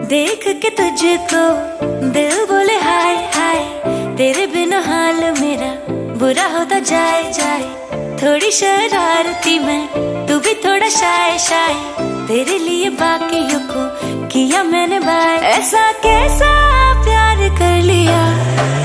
देख के तुझको दिल बोले हाय हाय, तेरे बिना हाल मेरा बुरा होता जाए जाए। थोड़ी शरारती मैं, तू भी थोड़ा शाय शाय, तेरे लिए बाकियों को किया मैंने बाय। ऐसा कैसा प्यार कर लिया